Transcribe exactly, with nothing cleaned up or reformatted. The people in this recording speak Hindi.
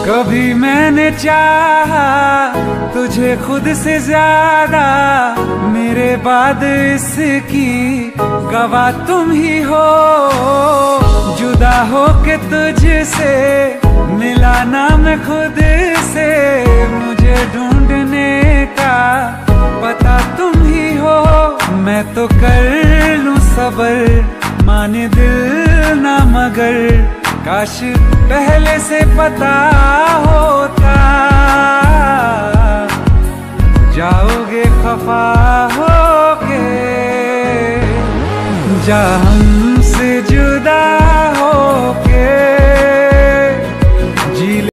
कभी मैंने चाहा तुझे खुद से ज्यादा, मेरे बाद इसकी गवाह तुम ही हो। जुदा हो के तुझसे मिला ना मैं खुद से, मुझे ढूंढने का पता तुम ही हो। मैं तो कर लूं सबर, माने दिल ना मगर, काश पहले से पता होता। जाओगे खफा होके, जा हम